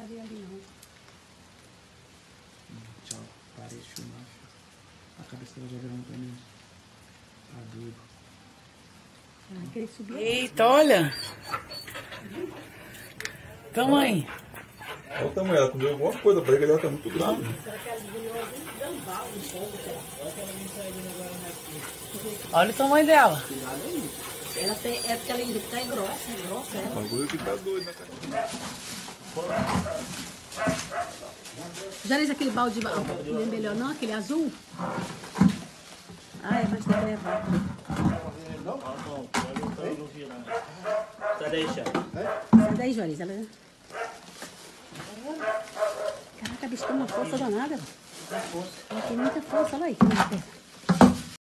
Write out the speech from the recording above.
estaria ali, não. Tchau, parei de filmar. A cabeça dela já virou pra mim. Tá doido. Ah, que ele subiu. Eita, olha! Tamanho! Olha o tamanho, ela comeu alguma coisa, a barriga dela tá muito grande. Olha o tamanho dela. Ela tem, é porque ela ainda tá grossa, O bagulho que tá doido, né, cara? Já lês aquele balde de melhor não, aquele azul? Ai, mas tem que levar. Tá deixando. Sai daí, Joris. Ela... Caraca, a bicha tem uma força danada. Ela tem muita força, olha aí.